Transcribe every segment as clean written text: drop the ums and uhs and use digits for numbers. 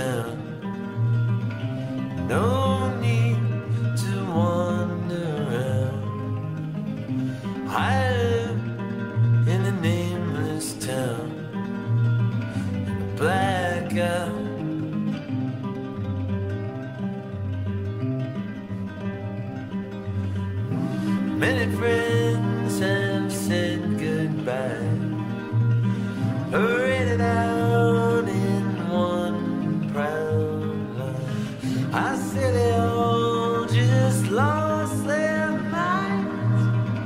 town. No need to wander around. I live in a nameless town, in a blackout. Many friends have said goodbye, rated out in one proud line. I say they all just lost their minds.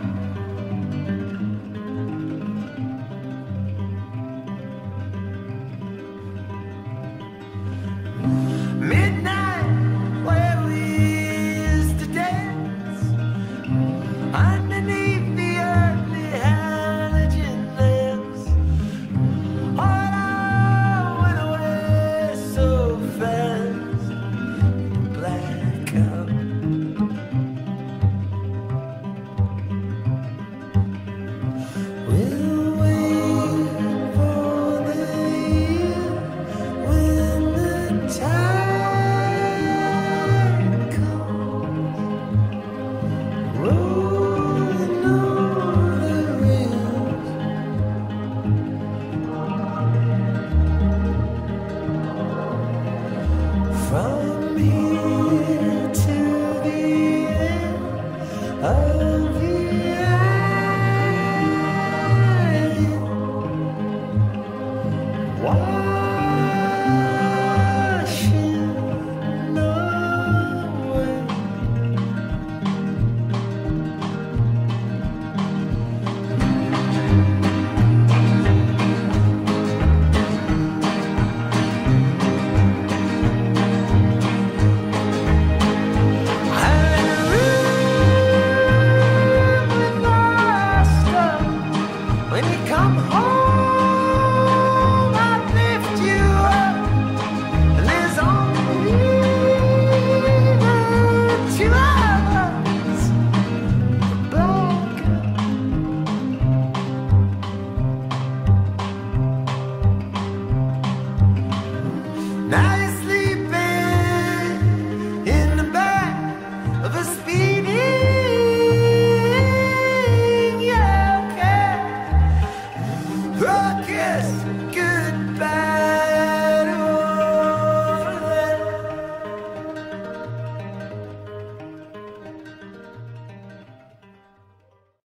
Midnight, where we used to dance underneath the earthly halogen lamps. All went away so fast, blackout. We'll wait for the year when the tide comes, rolling over the rims. From here to the end of the